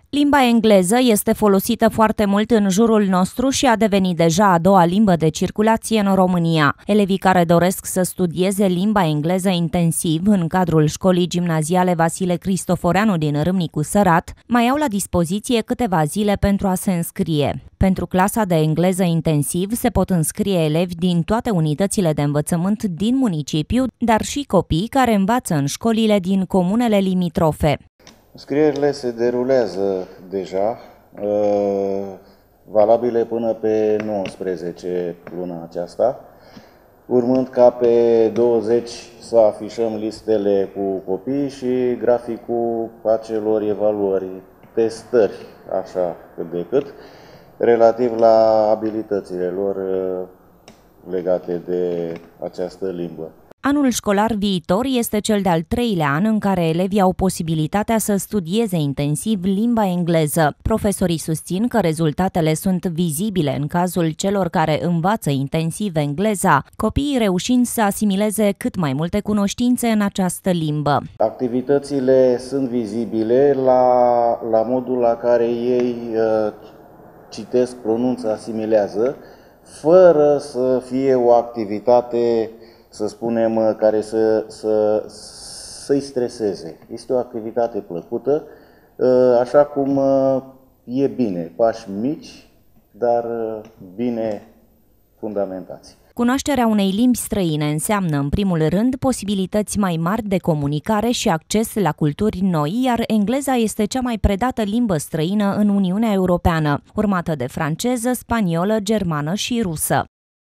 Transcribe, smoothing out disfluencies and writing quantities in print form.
Limba engleză este folosită foarte mult în jurul nostru și a devenit deja a doua limbă de circulație în România. Elevii care doresc să studieze limba engleză intensiv în cadrul școlii gimnaziale Vasile Cristoforeanu din Râmnicu Sărat mai au la dispoziție câteva zile pentru a se înscrie. Pentru clasa de engleză intensiv se pot înscrie elevi din toate unitățile de învățământ din municipiu, dar și copii care învață în școlile din comunele limitrofe. Înscrierile se derulează deja, valabile până pe 19 luna aceasta, urmând ca pe 20 să afișăm listele cu copii și graficul acelor evaluări, testări, așa cât de cât, relativ la abilitățile lor legate de această limbă. Anul școlar viitor este cel de-al treilea an în care elevii au posibilitatea să studieze intensiv limba engleză. Profesorii susțin că rezultatele sunt vizibile în cazul celor care învață intensiv engleza, copiii reușind să asimileze cât mai multe cunoștințe în această limbă. Activitățile sunt vizibile la modul la care ei citesc, pronunță, asimilează, fără să fie o activitate, să spunem, care să-i streseze. Este o activitate plăcută, așa cum e bine, pași mici, dar bine fundamentați. Cunoașterea unei limbi străine înseamnă, în primul rând, posibilități mai mari de comunicare și acces la culturi noi, iar engleza este cea mai predată limbă străină în Uniunea Europeană, urmată de franceză, spaniolă, germană și rusă.